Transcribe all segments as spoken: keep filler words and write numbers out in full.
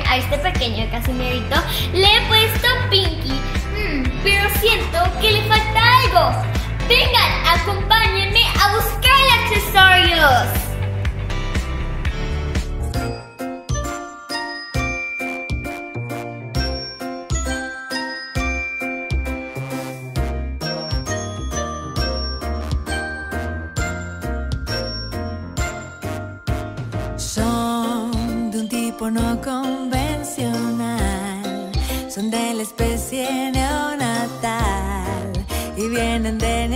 a este pequeño Casimerito le he puesto Pinky, mm, pero siento que le falta algo. Vengan, acompáñenme a buscar accesorios. Son de un tipo no convencional, son de la especie neonatal y vienen de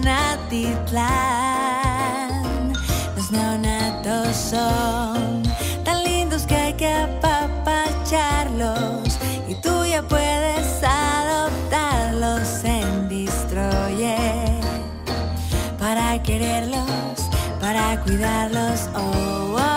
Neonatitlán. Los neonatos son tan lindos que hay que apapacharlos y tú ya puedes adoptarlos en Distroyer para quererlos, para cuidarlos. Oh, oh.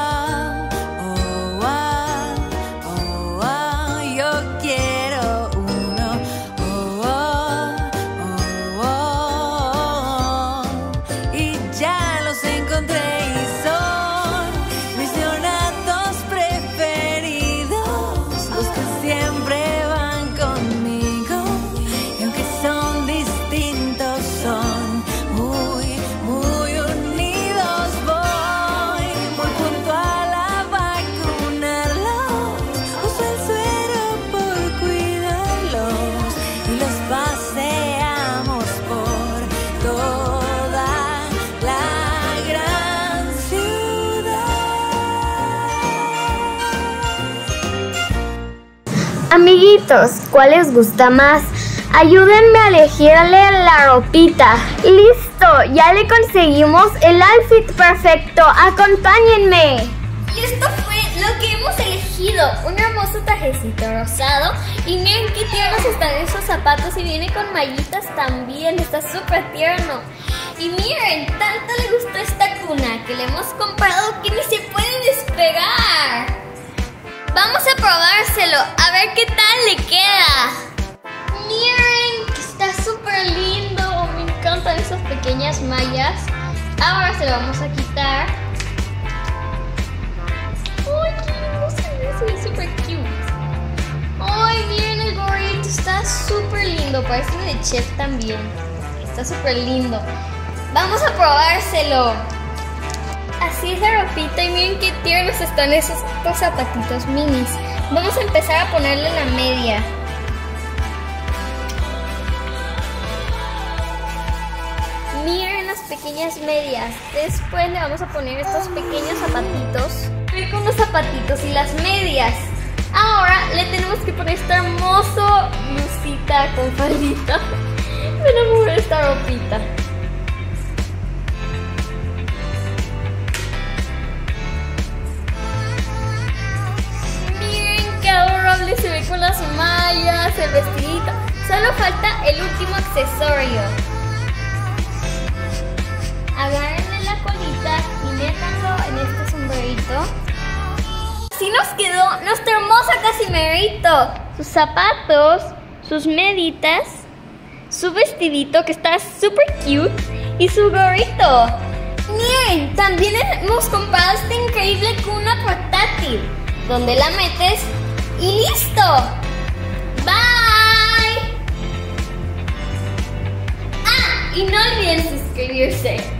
Amiguitos, ¿cuál les gusta más? Ayúdenme a elegirle la ropita. ¡Listo! Ya le conseguimos el outfit perfecto. ¡Acompáñenme! Y esto fue lo que hemos elegido. Un hermoso trajecito rosado. Y miren qué tiernos están esos zapatos. Y viene con mallitas también. Está súper tierno. Y miren, tanto le gustó esta cuna que le hemos comprado que ni se puede despegar. Vamos a probárselo, a ver qué tal le queda. Miren, que está súper lindo. Me encantan esas pequeñas mallas. Ahora se lo vamos a quitar. ¡Ay, qué lindo se ve! Se ve súper cute. ¡Ay, miren el gorrito! Está súper lindo. Parece de chef también. Está súper lindo. Vamos a probárselo. Así es la ropita y miren qué tiernos están esos estos zapatitos minis. Vamos a empezar a ponerle la media. Miren las pequeñas medias. Después le vamos a poner estos pequeños zapatitos. Miren con los zapatitos y las medias. Ahora le tenemos que poner esta hermosa blusita con faldita. Me enamoré de esta ropita. Se ve con las mallas, el vestidito. Solo falta el último accesorio. Agárrenle la colita y métanlo en este sombrerito. Así nos quedó nuestro hermoso Casimerito. Sus zapatos, sus meditas, su vestidito que está súper cute y su gorrito. Miren, también hemos comprado esta increíble cuna portátil donde la metes y listo. Bye. Ah, y no olviden suscribirse.